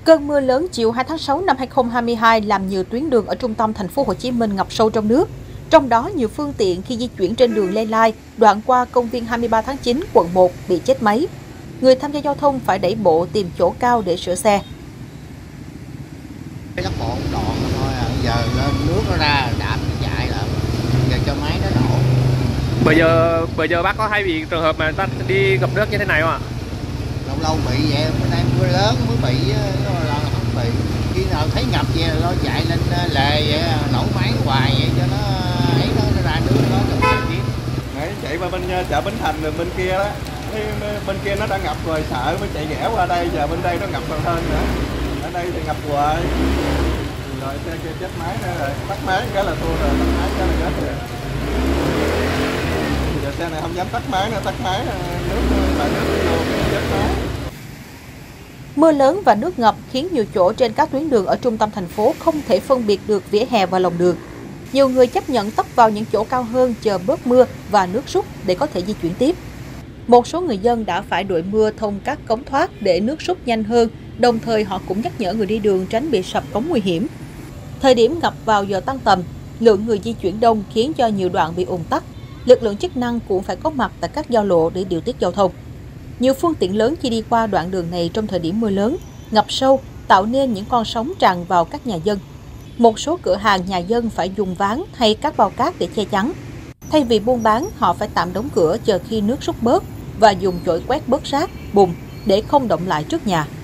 Cơn mưa lớn chiều 2 tháng 6 năm 2022 làm nhiều tuyến đường ở trung tâm thành phố Hồ Chí Minh ngập sâu trong nước. Trong đó, nhiều phương tiện khi di chuyển trên đường Lê Lai, đoạn qua công viên 23 tháng 9, quận 1 bị chết máy. Người tham gia giao thông phải đẩy bộ tìm chỗ cao để sửa xe. Các bộ đoạn thôi giờ lên nước nó ra đạp chạy lại, giờ cho máy nó đổ. Bây giờ bác có hay bị trường hợp mà ta đi ngập nước như thế này không ạ? Lâu lâu bị vậy, bữa nay mưa lớn mới bị, là không bị. Khi nào thấy ngập vậy nó chạy lên lề vậy, nổ máy hoài vậy cho nó ấy nó ra nước nó trong thời tiết. Đấy, chạy qua bên chợ Bến Thành rồi bên kia đó, bên kia nó đã ngập rồi sợ mới chạy ghẻ qua đây, giờ bên đây nó ngập còn hơn nữa. Ở đây thì ngập hoài. Rồi xe kia chết máy nữa rồi, tắt máy cái là thua rồi, tắt máy cái là chết rồi. Giờ xe này không dám tắt máy nữa, tắt máy nước vô cái chết máy. Mưa lớn và nước ngập khiến nhiều chỗ trên các tuyến đường ở trung tâm thành phố không thể phân biệt được vỉa hè và lòng đường. Nhiều người chấp nhận tấp vào những chỗ cao hơn chờ bớt mưa và nước rút để có thể di chuyển tiếp. Một số người dân đã phải đội mưa thông các cống thoát để nước rút nhanh hơn, đồng thời họ cũng nhắc nhở người đi đường tránh bị sập cống nguy hiểm. Thời điểm ngập vào giờ tan tầm, lượng người di chuyển đông khiến cho nhiều đoạn bị ùn tắc. Lực lượng chức năng cũng phải có mặt tại các giao lộ để điều tiết giao thông. Nhiều phương tiện lớn khi đi qua đoạn đường này trong thời điểm mưa lớn, ngập sâu, tạo nên những con sóng tràn vào các nhà dân. Một số cửa hàng nhà dân phải dùng ván hay các bao cát để che chắn. Thay vì buôn bán, họ phải tạm đóng cửa chờ khi nước rút bớt và dùng chổi quét bớt rác, bùn để không động lại trước nhà.